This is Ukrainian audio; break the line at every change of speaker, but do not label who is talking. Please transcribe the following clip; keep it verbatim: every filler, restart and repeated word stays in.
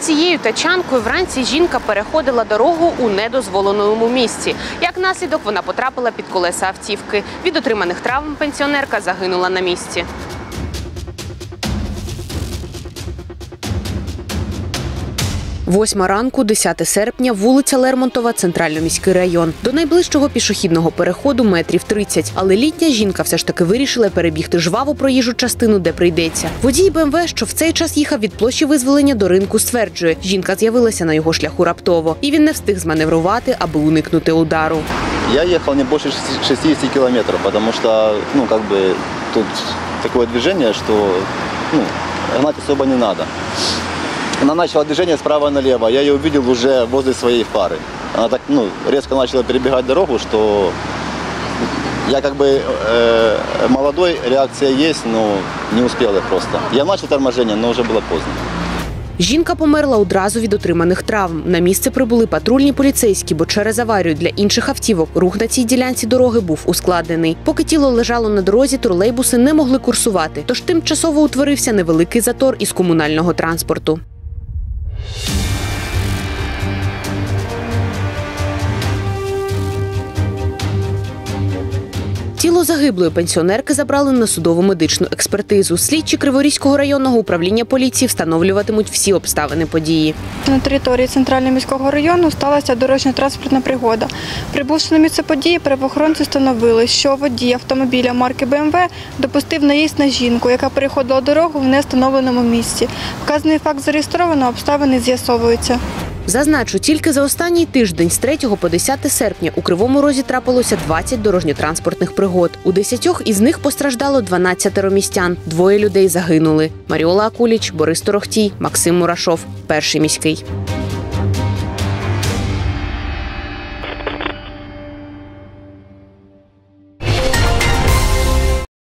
цією тачанкою вранці жінка переходила дорогу у недозволеному місці. Як наслідок, вона потрапила під колеса автівки. Від отриманих травм пенсіонерка загинула на місці. Восьма ранку, десяте серпня, вулиця Лермонтова, Центрально-міський район. До найближчого пішохідного переходу метрів тридцять. Але літня жінка все ж таки вирішила перебігти жваву проїжджу частину, де прийдеться. Водій БМВ, що в цей час їхав від площі Визволення до ринку, стверджує, жінка з'явилася на його шляху раптово. І він не встиг зманеврувати, аби уникнути удару.
Я їхав не більше шістдесят кілометрів, тому що, ну, как бы, тут таке движение, що, ну, гнать особо не треба. Она начала движение справа налево, я ее увидел уже возле своей фары. Она так, ну, резко начала перебегать дорогу, что я как бы э, молодой, реакция есть, но не успел я просто. Я начал торможение, но уже было поздно.
Жінка померла одразу від отриманих травм. На місце прибули патрульні поліцейські, бо через аварію для інших автівок рух на цій ділянці дороги був ускладнений. Поки тіло лежало на дорозі, тролейбуси не могли курсувати, тож тимчасово утворився невеликий затор із комунального транспорту. Тіло загиблої пенсіонерки забрали на судово медичну експертизу. Слідчі Криворізького районного управління поліції встановлюватимуть всі обставини події.
На території Центрального міського району сталася дорожньо-транспортна пригода. Прибувши на місце події, правоохоронці встановили, що водій автомобіля марки БМВ допустив наїзд на жінку, яка переходила дорогу в невстановленому місці. Вказаний факт зареєстровано, обставини з'ясовуються.
Зазначу, тільки за останній тиждень з третього по десяте серпня у Кривому Розі трапилося двадцять дорожньо-транспортних пригод. У десятьох із них постраждало дванадцятеро містян. Двоє людей загинули. Маріола Акуліч, Борис Торохтій, Максим Мурашов. Перший міський.